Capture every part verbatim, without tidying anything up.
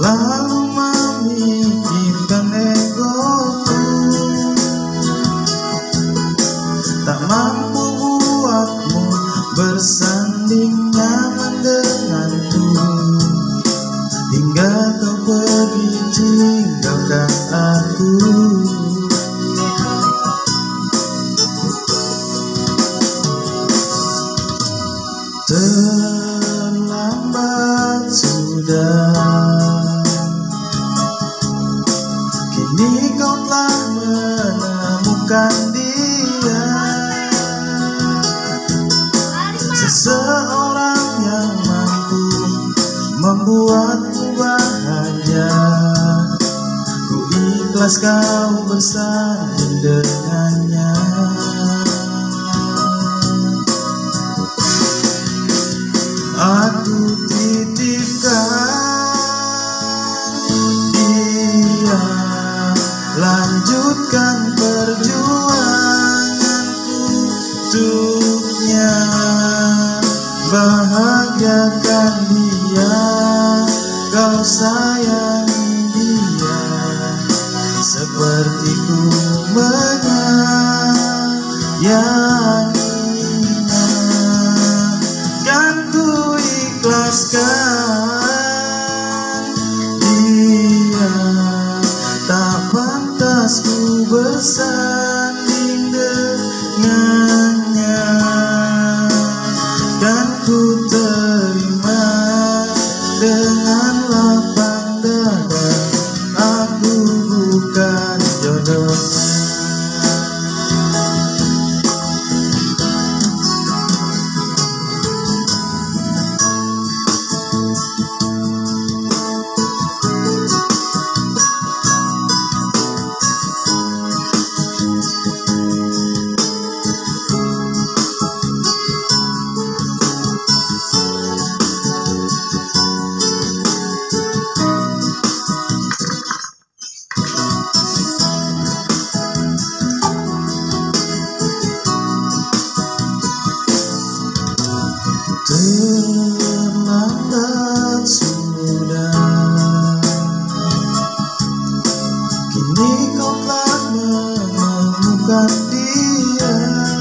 selalu memikirkan egoku, tak mampu buatmu bersanding nyaman denganku, hingga kau pergi tinggalkan aku. Terlambat sudah, kini kau telah menemukan dia, seseorang yang mampu membuatmu bahagia. Ku ikhlas kau bersanding dengannya. Aku titipkan dia, lanjutkan perjuanganku untuknya, bahagiakan dia, kau sayangi dia seperti ku menyayangi. Ikhlaskan dia, tak pantas ku bersanding dengannya, dan ku terima dengan lapang dada. Aku bukan jodohnya. Terlambat sudah, kini kau telah menemukan dia,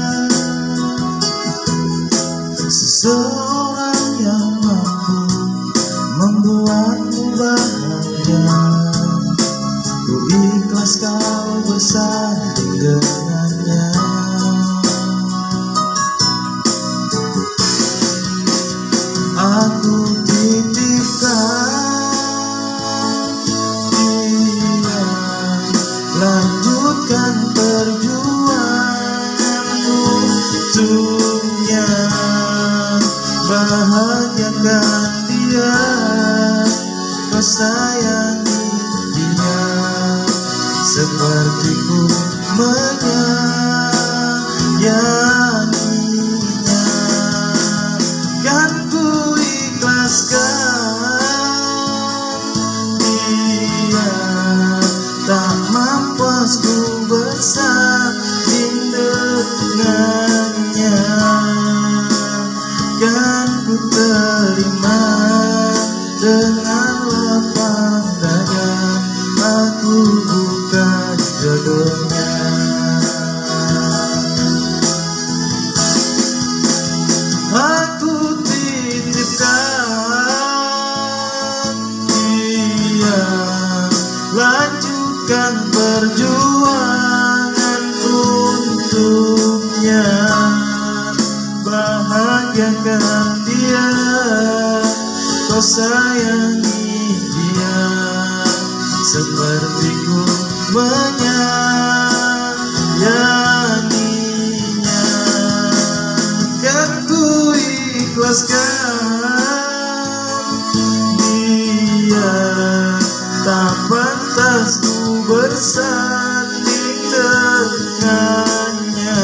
seseorang yang mampu membuatmu bahagia. Ku ikhlas kau bersanding dengannya. Aku titipkan dia, lanjutkan perjuanganku untuknya, bahagiakan dia, kau sayangi dia seperti ku menyayanginya. Kan ku ikhlaskan dia, tak mampas ku bersanding dengannya, kan ku terima dengan lapang dada. Aku bukan jodohnya. Aku titipkan dia, lanjutkan perjuanganku untuknya, bahagiakan dia, kau sayangi dia seperti ku menyayanginya. Kan ku ikhlaskan dia, tak pantas ku bersanding dengannya,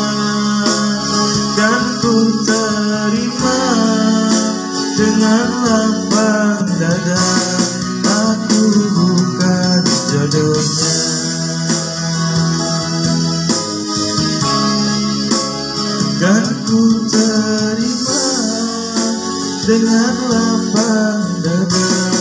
kan ku terima dengan lapang dada. Aku bukan jodohnya. Kan ku terima dengan lapang dada.